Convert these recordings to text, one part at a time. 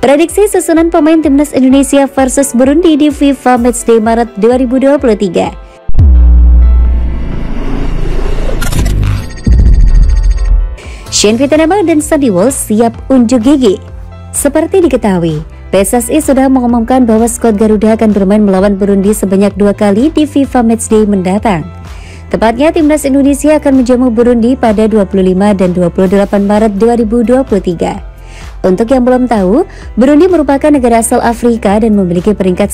Prediksi susunan pemain timnas Indonesia versus Burundi di FIFA Matchday Maret 2023. Shane Vitanama dan Sandy Walsh siap unjuk gigi. Seperti diketahui, PSSI sudah mengumumkan bahwa skuad Garuda akan bermain melawan Burundi sebanyak 2 kali di FIFA Matchday mendatang. Tepatnya timnas Indonesia akan menjamu Burundi pada 25 dan 28 Maret 2023. Untuk yang belum tahu, Burundi merupakan negara asal Afrika dan memiliki peringkat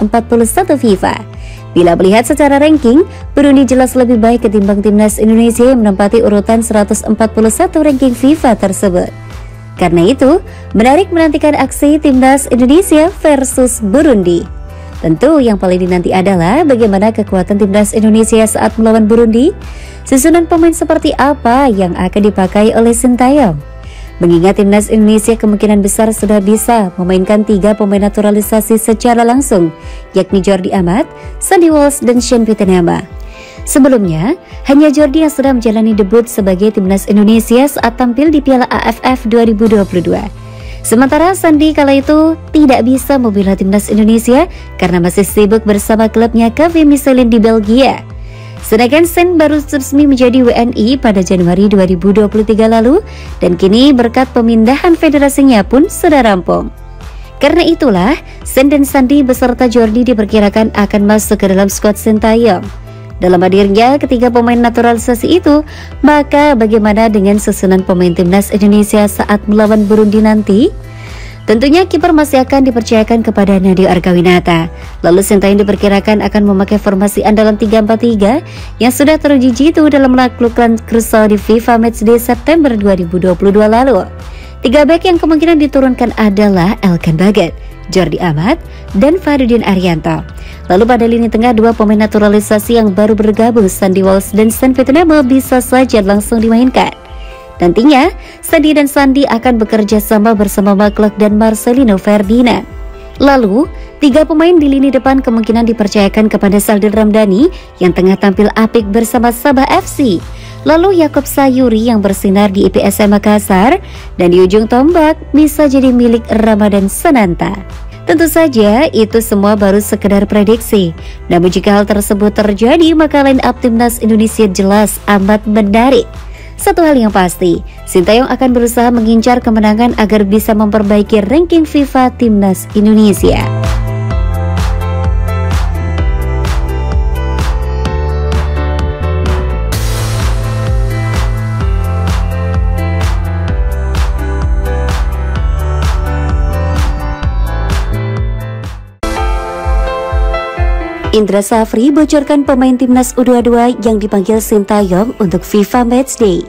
141 FIFA. Bila melihat secara ranking, Burundi jelas lebih baik ketimbang timnas Indonesia yang menempati urutan 141 ranking FIFA tersebut. Karena itu, menarik menantikan aksi timnas Indonesia versus Burundi. Tentu yang paling dinanti adalah bagaimana kekuatan timnas Indonesia saat melawan Burundi. Susunan pemain seperti apa yang akan dipakai oleh Sintayong? Mengingat timnas Indonesia kemungkinan besar sudah bisa memainkan 3 pemain naturalisasi secara langsung, yakni Jordi Amat, Sandy Walsh, dan Shane Vitanama. Sebelumnya, hanya Jordi yang sudah menjalani debut sebagai timnas Indonesia saat tampil di Piala AFF 2022. Sementara Sandy kala itu tidak bisa membela timnas Indonesia karena masih sibuk bersama klubnya KV Michelin di Belgia. Sedangkan Shane baru resmi menjadi WNI pada Januari 2023 lalu dan kini berkat pemindahan federasinya pun sudah rampung. Karena itulah, Shane dan Sandy beserta Jordi diperkirakan akan masuk ke dalam skuad Sintayong. Dalam hadirnya ketiga pemain naturalisasi itu, maka bagaimana dengan susunan pemain timnas Indonesia saat melawan Burundi nanti? Tentunya kiper masih akan dipercayakan kepada Nadeo Argawinata. Lalu Sintayong diperkirakan akan memakai formasi andalan 3-4-3 yang sudah teruji jitu dalam menaklukkan Curaçao di FIFA Matchday September 2022 lalu. 3 bek yang kemungkinan diturunkan adalah Elkan Baggett, Jordi Amat, dan Fahruddin Arianto. Lalu pada lini tengah 2 pemain naturalisasi yang baru bergabung, Sandy Walsh dan Shane Vitanama, bisa saja langsung dimainkan. Nantinya, Sandy dan Sandy akan bekerja sama bersama Maklok dan Marcelino Ferdinand. Lalu, 3 pemain di lini depan kemungkinan dipercayakan kepada Saldin Ramdhani yang tengah tampil apik bersama Sabah FC. Lalu Yakob Sayuri yang bersinar di IPSM Makassar, dan di ujung tombak bisa jadi milik Ramadan Sananta. Tentu saja itu semua baru sekedar prediksi. Namun jika hal tersebut terjadi, maka line up timnas Indonesia jelas amat menarik. Satu hal yang pasti, Sintayong akan berusaha mengincar kemenangan agar bisa memperbaiki ranking FIFA timnas Indonesia. Indra Safri bocorkan pemain timnas U22 yang dipanggil Sintayong untuk FIFA Matchday.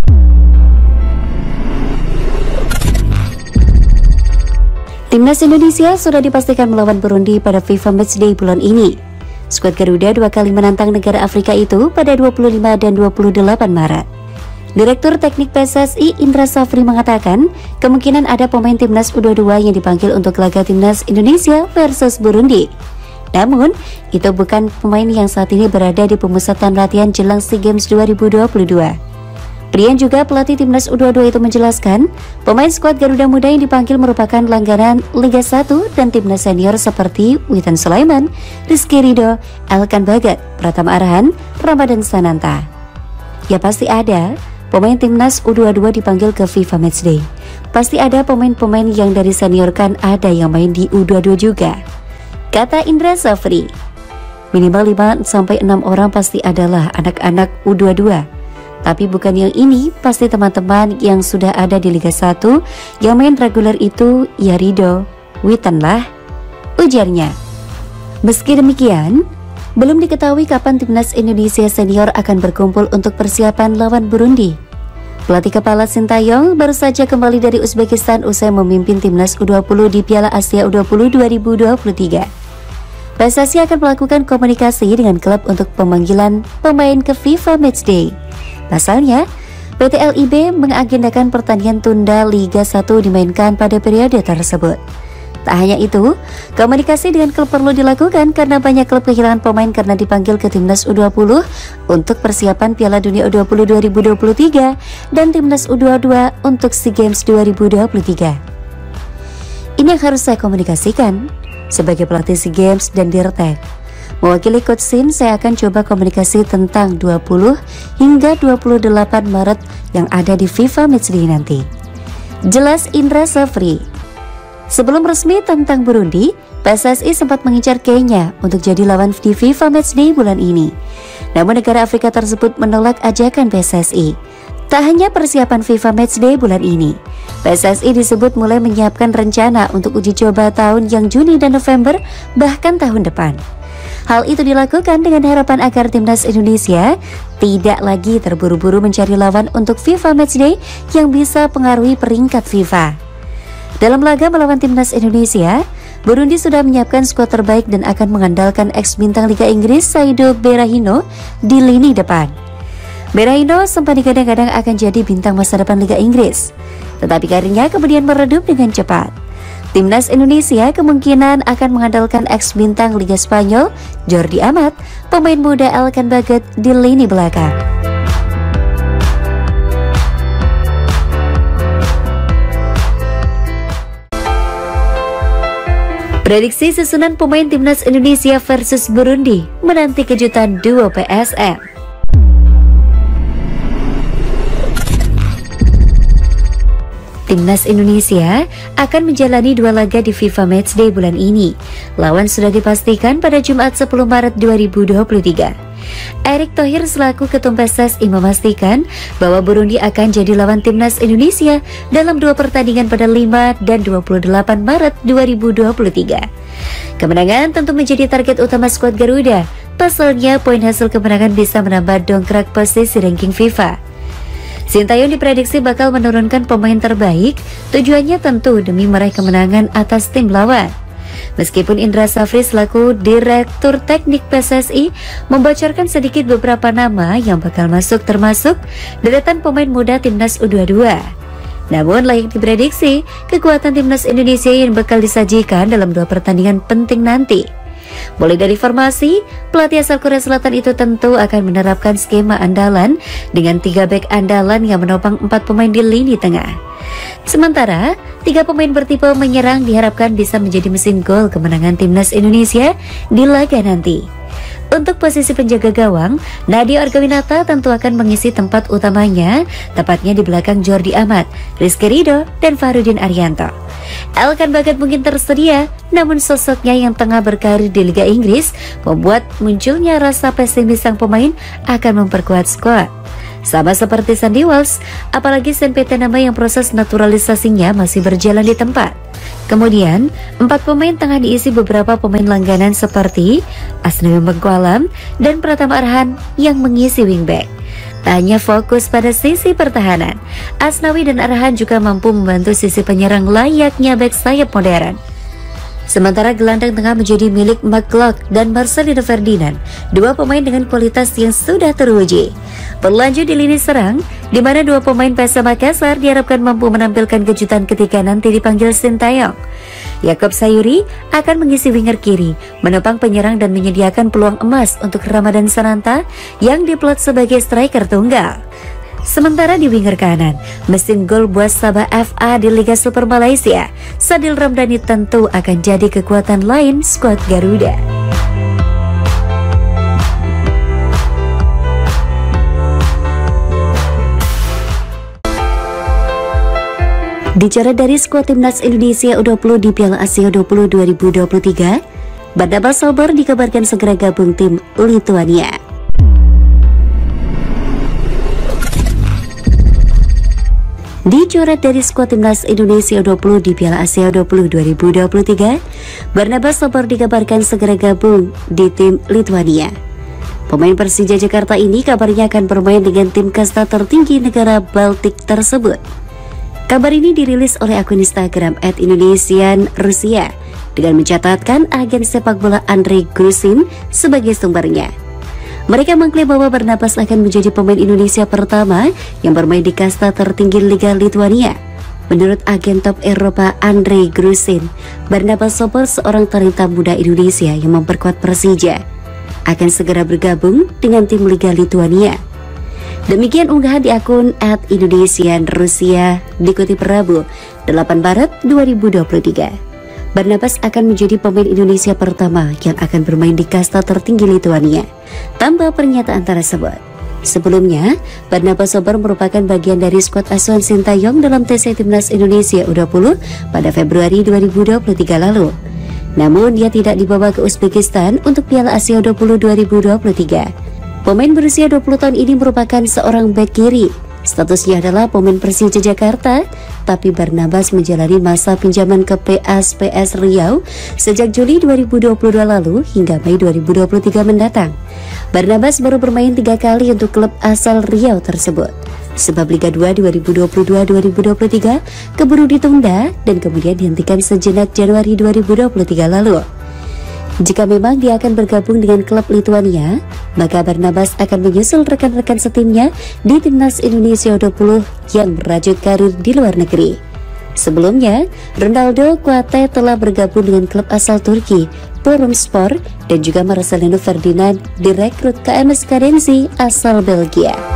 Timnas Indonesia sudah dipastikan melawan Burundi pada FIFA Matchday bulan ini. Skuad Garuda 2 kali menantang negara Afrika itu pada 25 dan 28 Maret. Direktur Teknik PSSI Indra Safri mengatakan kemungkinan ada pemain timnas U22 yang dipanggil untuk laga timnas Indonesia versus Burundi. Namun, itu bukan pemain yang saat ini berada di pemusatan latihan jelang SEA Games 2022. Prian juga pelatih timnas U22 itu menjelaskan, pemain skuad Garuda Muda yang dipanggil merupakan langganan Liga 1 dan timnas senior seperti Witan Sulaiman, Rizky Ridho, Elkan Baggett, Pratama Arhan, Ramadan Sananta. Ya pasti ada pemain timnas U22 dipanggil ke FIFA Matchday. Pasti ada pemain-pemain yang dari senior kan ada yang main di U22 juga, kata Indra Safri. Minimal 5-6 orang pasti adalah anak-anak U22. Tapi bukan yang ini, pasti teman-teman yang sudah ada di Liga 1 yang main reguler itu ya Ridho, Witan lah, ujarnya. Meski demikian, belum diketahui kapan timnas Indonesia senior akan berkumpul untuk persiapan lawan Burundi. Pelatih kepala Sintayong baru saja kembali dari Uzbekistan usai memimpin timnas U20 di Piala Asia U20 2023. PSSI akan melakukan komunikasi dengan klub untuk pemanggilan pemain ke FIFA Matchday. Pasalnya, PT LIB mengagendakan pertandingan tunda Liga 1 dimainkan pada periode tersebut. Tak hanya itu, komunikasi dengan klub perlu dilakukan karena banyak klub kehilangan pemain karena dipanggil ke timnas U20 untuk persiapan Piala Dunia U20 2023 dan timnas U22 untuk SEA Games 2023. Ini yang harus saya komunikasikan sebagai pelatih SEA Games dan Dirtek. Mewakili Coach Shin, saya akan coba komunikasi tentang 20 hingga 28 Maret yang ada di FIFA Matchday nanti. Jelas Indra Safri. Sebelum resmi tentang Burundi, PSSI sempat mengincar Kenya untuk jadi lawan di FIFA Matchday bulan ini. Namun negara Afrika tersebut menolak ajakan PSSI. Tak hanya persiapan FIFA Matchday bulan ini, PSSI disebut mulai menyiapkan rencana untuk uji coba tahun yang Juni dan November, bahkan tahun depan. Hal itu dilakukan dengan harapan agar timnas Indonesia tidak lagi terburu-buru mencari lawan untuk FIFA Matchday yang bisa pengaruhi peringkat FIFA. Dalam laga melawan timnas Indonesia, Burundi sudah menyiapkan skuad terbaik dan akan mengandalkan ex-bintang Liga Inggris Saido Berahino di lini depan. Berahino sempat digadang-gadang akan jadi bintang masa depan Liga Inggris, tetapi karirnya kemudian meredup dengan cepat. Timnas Indonesia kemungkinan akan mengandalkan ex-bintang Liga Spanyol Jordi Amat, pemain muda Elkan Baget di lini belakang. Prediksi susunan pemain timnas Indonesia versus Burundi menanti kejutan duo PSM. Timnas Indonesia akan menjalani 2 laga di FIFA Matchday bulan ini. Lawan sudah dipastikan pada Jumat 10 Maret 2023. Erick Thohir selaku Ketum PSSI memastikan bahwa Burundi akan jadi lawan timnas Indonesia dalam 2 pertandingan pada 5 dan 28 Maret 2023. Kemenangan tentu menjadi target utama skuad Garuda. Pasalnya poin hasil kemenangan bisa menambah dongkrak posisi ranking FIFA. Sintayong diprediksi bakal menurunkan pemain terbaik, tujuannya tentu demi meraih kemenangan atas tim lawan. Meskipun Indra Safri selaku Direktur Teknik PSSI membocorkan sedikit beberapa nama yang bakal masuk termasuk deretan pemain muda timnas U22. Namun layak diprediksi kekuatan timnas Indonesia yang bakal disajikan dalam 2 pertandingan penting nanti. Mulai dari formasi, pelatih asal Korea Selatan itu tentu akan menerapkan skema andalan dengan 3 bek andalan yang menopang 4 pemain di lini tengah. Sementara 3 pemain bertipe menyerang diharapkan bisa menjadi mesin gol kemenangan timnas Indonesia di laga nanti. Untuk posisi penjaga gawang, Nadya Argawinata tentu akan mengisi tempat utamanya, tepatnya di belakang Jordi Amat, Rizky Ridho, dan Fahrudin Arianto. Elkan Baget mungkin tersedia, namun sosoknya yang tengah berkarir di Liga Inggris membuat munculnya rasa pesimis sang pemain akan memperkuat skuad. Sama seperti Sandy Walsh, apalagi Saint-Pété nama yang proses naturalisasinya masih berjalan di tempat. Kemudian, 4 pemain tengah diisi beberapa pemain langganan seperti Asnawi Mengkualam dan Pratama Arhan yang mengisi wingback. Tak hanya fokus pada sisi pertahanan, Asnawi dan Arhan juga mampu membantu sisi penyerang layaknya bek sayap modern. Sementara gelandang tengah menjadi milik McClough dan Marcelino Ferdinand, 2 pemain dengan kualitas yang sudah teruji. Berlanjut di lini serang, di mana 2 pemain PSM Makassar diharapkan mampu menampilkan kejutan ketika nanti dipanggil Sintayong. Yakob Sayuri akan mengisi winger kiri, menopang penyerang dan menyediakan peluang emas untuk Ramadan Sananta yang diplot sebagai striker tunggal. Sementara di winger kanan, mesin gol buat Sabah FA di Liga Super Malaysia, Sadil Ramdhani tentu akan jadi kekuatan lain skuad Garuda. Bicara dari skuad timnas Indonesia U20 di Piala Asia U20 2023, Barnabas Sober dikabarkan segera gabung tim Lituania. Dicoret dari skuad timnas Indonesia U20 di Piala Asia U20 2023, Barnabas Sober dikabarkan segera gabung di tim Lituania. Pemain Persija Jakarta ini kabarnya akan bermain dengan tim kasta tertinggi negara Baltik tersebut. Kabar ini dirilis oleh akun Instagram @indonesianrusia dengan mencatatkan agen sepak bola Andrei Grusin sebagai sumbernya. Mereka mengklaim bahwa Barnabas akan menjadi pemain Indonesia pertama yang bermain di kasta tertinggi Liga Lituania. Menurut agen top Eropa Andrei Grusin, Barnabas Sober, seorang talenta muda Indonesia yang memperkuat Persija, akan segera bergabung dengan tim Liga Lituania. Demikian unggahan di akun @indonesianrusia dikutip Rabu 8 Maret 2023. Barnabas akan menjadi pemain Indonesia pertama yang akan bermain di kasta tertinggi Lituania, tambah pernyataan tersebut. Sebelumnya, Barnabas Sober merupakan bagian dari skuad asuhan Sintayong dalam tes timnas Indonesia U20 pada Februari 2023 lalu. Namun dia tidak dibawa ke Uzbekistan untuk Piala Asia U20 2023. Pemain berusia 20 tahun ini merupakan seorang bek kiri. Statusnya adalah pemain Persija Jakarta, tapi Barnabas menjalani masa pinjaman ke PS Riau sejak Juli 2022 lalu hingga Mei 2023 mendatang. Barnabas baru bermain 3 kali untuk klub asal Riau tersebut, sebab Liga 2 2022-2023 keburu ditunda dan kemudian dihentikan sejenak Januari 2023 lalu. Jika memang dia akan bergabung dengan klub Lituania, maka Barnabas akan menyusul rekan-rekan setimnya di timnas Indonesia U20 yang merajut karir di luar negeri. Sebelumnya, Ronaldo Kuate telah bergabung dengan klub asal Turki, Bursaspor, dan juga Marcelino Ferdinand direkrut ke MS Kadensi asal Belgia.